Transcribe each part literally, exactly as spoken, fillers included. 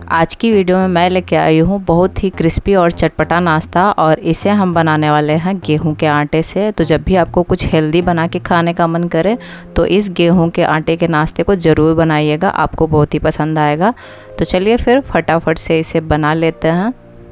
आज की वीडियो में मैं लेके आई हूँ बहुत ही क्रिस्पी और चटपटा नाश्ता, और इसे हम बनाने वाले हैं गेहूं के आटे से। तो जब भी आपको कुछ हेल्दी बना के खाने का मन करे तो इस गेहूं के आटे के नाश्ते को ज़रूर बनाइएगा, आपको बहुत ही पसंद आएगा। तो चलिए फिर फटाफट से इसे बना लेते हैं।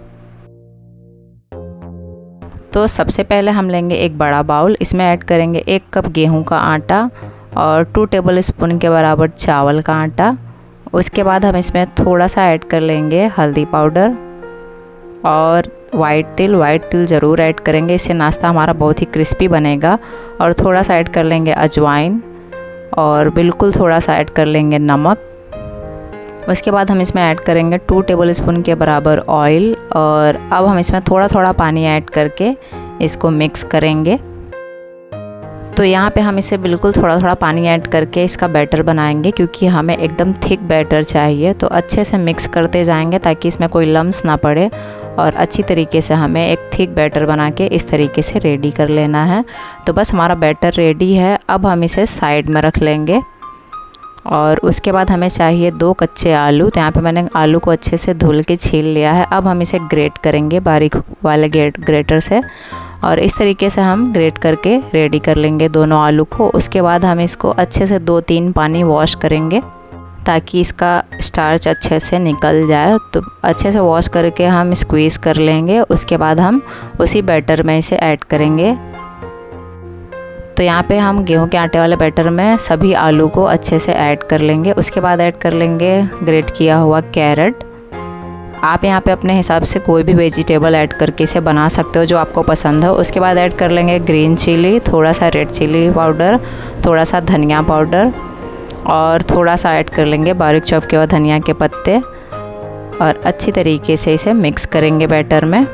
तो सबसे पहले हम लेंगे एक बड़ा बाउल, इसमें ऐड करेंगे एक कप गेहूं का आटा और टू टेबल स्पून के बराबर चावल का आटा। उसके बाद हम इसमें थोड़ा सा ऐड कर लेंगे हल्दी पाउडर और वाइट तिल। वाइट तिल ज़रूर ऐड करेंगे, इससे नाश्ता हमारा बहुत ही क्रिस्पी बनेगा। और थोड़ा सा ऐड कर लेंगे अजवाइन और बिल्कुल थोड़ा सा ऐड कर लेंगे नमक। उसके बाद हम इसमें ऐड करेंगे टू टेबल स्पून के बराबर ऑयल, और अब हम इसमें थोड़ा थोड़ा पानी ऐड करके इसको मिक्स करेंगे। तो यहाँ पे हम इसे बिल्कुल थोड़ा थोड़ा पानी ऐड करके इसका बैटर बनाएंगे, क्योंकि हमें एकदम थिक बैटर चाहिए। तो अच्छे से मिक्स करते जाएंगे ताकि इसमें कोई लम्स ना पड़े, और अच्छी तरीके से हमें एक थिक बैटर बना के इस तरीके से रेडी कर लेना है। तो बस हमारा बैटर रेडी है। अब हम इसे साइड में रख लेंगे, और उसके बाद हमें चाहिए दो कच्चे आलू। तो यहाँ पे मैंने आलू को अच्छे से धुल के छील लिया है। अब हम इसे ग्रेट करेंगे बारीक वाले ग्रेट ग्रेटर से, और इस तरीके से हम ग्रेट करके रेडी कर लेंगे दोनों आलू को। उसके बाद हम इसको अच्छे से दो तीन पानी वॉश करेंगे ताकि इसका स्टार्च अच्छे से निकल जाए। तो अच्छे से वॉश करके हम स्क्वीज़ कर लेंगे। उसके बाद हम उसी बैटर में इसे ऐड करेंगे। तो यहाँ पे हम गेहूं के आटे वाले बैटर में सभी आलू को अच्छे से ऐड कर लेंगे। उसके बाद ऐड कर लेंगे ग्रेट किया हुआ कैरेट। आप यहाँ पे अपने हिसाब से कोई भी वेजिटेबल ऐड करके इसे बना सकते हो जो आपको पसंद हो। उसके बाद ऐड कर लेंगे ग्रीन चिली, थोड़ा सा रेड चिली पाउडर, थोड़ा सा धनिया पाउडर, और थोड़ा सा ऐड कर लेंगे बारीक चॉप किए हुए धनिया के पत्ते, और अच्छी तरीके से इसे मिक्स करेंगे बैटर में।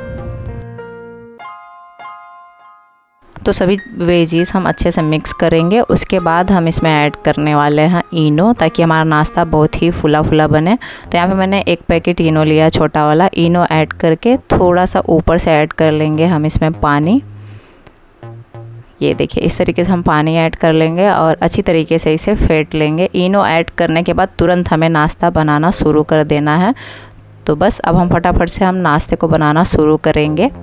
तो सभी वेजीज हम अच्छे से मिक्स करेंगे। उसके बाद हम इसमें ऐड करने वाले हैं इनो, ताकि हमारा नाश्ता बहुत ही फुला फुला बने। तो यहाँ पे मैंने एक पैकेट इनो लिया, छोटा वाला। इनो ऐड करके थोड़ा सा ऊपर से ऐड कर लेंगे हम इसमें पानी। ये देखिए, इस तरीके से हम पानी ऐड कर लेंगे और अच्छी तरीके से इसे फेंट लेंगे। इनो ऐड करने के बाद तुरंत हमें नाश्ता बनाना शुरू कर देना है। तो बस अब हम फटाफट से हम नाश्ते को बनाना शुरू करेंगे।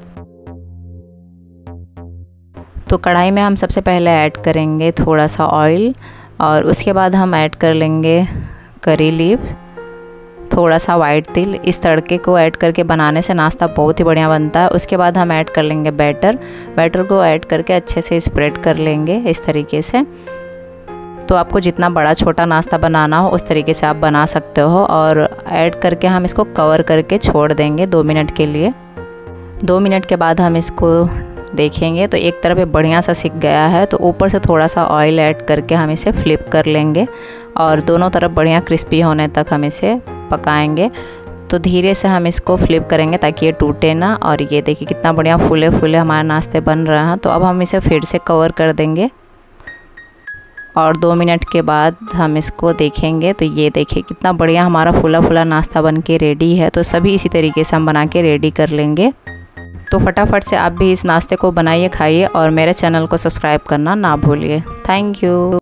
तो कढ़ाई में हम सबसे पहले ऐड करेंगे थोड़ा सा ऑयल, और उसके बाद हम ऐड कर लेंगे करी लीफ, थोड़ा सा वाइट तिल। इस तड़के को ऐड करके बनाने से नाश्ता बहुत ही बढ़िया बनता है। उसके बाद हम ऐड कर लेंगे बैटर। बैटर को ऐड करके अच्छे से स्प्रेड कर लेंगे इस तरीके से। तो आपको जितना बड़ा छोटा नाश्ता बनाना हो उस तरीके से आप बना सकते हो। और ऐड करके हम इसको कवर करके छोड़ देंगे दो मिनट के लिए। दो मिनट के बाद हम इसको देखेंगे तो एक तरफ ये बढ़िया सा सिक गया है। तो ऊपर से थोड़ा सा ऑयल ऐड करके हम इसे फ्लिप कर लेंगे, और दोनों तरफ बढ़िया क्रिस्पी होने तक हम इसे पकाएंगे। तो धीरे से हम इसको फ्लिप करेंगे ताकि ये टूटे ना। और ये देखिए कितना बढ़िया फूले फूले हमारे नाश्ते बन रहे हैं। तो अब हम इसे फिर से कवर कर देंगे, और दो मिनट के बाद हम इसको देखेंगे। तो ये देखिए कितना बढ़िया हमारा फूला फूला नाश्ता बन के रेडी है। तो सभी इसी तरीके से हम बना के रेडी कर लेंगे। तो फटाफट से आप भी इस नाश्ते को बनाइए, खाइए, और मेरे चैनल को सब्सक्राइब करना ना भूलिए। Thank you.